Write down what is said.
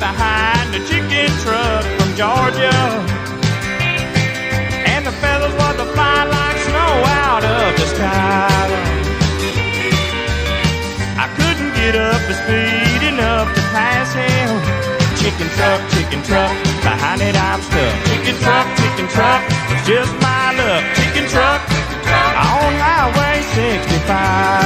behind the chicken truck from Georgia. And the feathers was a flying like snow out of the sky. I couldn't get up to speed enough to pass him. Chicken truck, behind it I'm stuck. Chicken truck, it's just my luck. Chicken truck, on Highway 65.